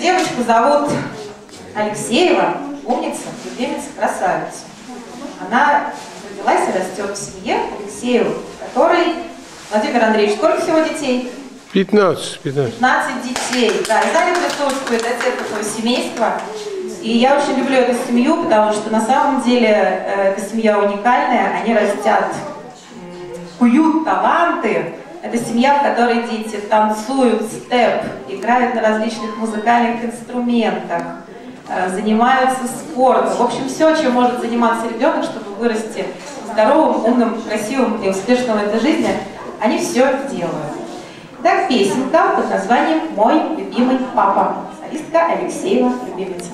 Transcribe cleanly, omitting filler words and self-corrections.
девочку зовут Алексеева, умница, любимица, красавица. Она родилась и растет в семье Алексеева, который... Владимир Андреевич, сколько всего детей? 15 детей. Да, и сами присутствует отец этого семейства. И я очень люблю эту семью, потому что на самом деле эта семья уникальная. Они растят, куют таланты. Это семья, в которой дети танцуют степ, играют на различных музыкальных инструментах, занимаются спортом. В общем, все, чем может заниматься ребенок, чтобы вырасти здоровым, умным, красивым и успешным в этой жизни, они все это делают. Итак, песенка под названием «Мой любимый папа». Солистка Алексеева, любимица.